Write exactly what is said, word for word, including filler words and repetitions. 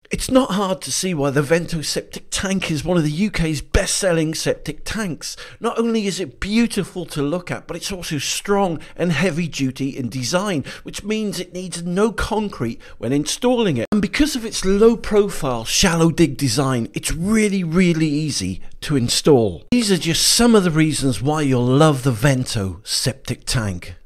It's not hard to see why the Vento septic tank is one of the U K's best-selling septic tanks. Not only is it beautiful to look at, but it's also strong and heavy-duty in design, which means it needs no concrete when installing it. And because of its low-profile, shallow dig design, it's really, really easy to install. These are just some of the reasons why you'll love the Vento septic tank.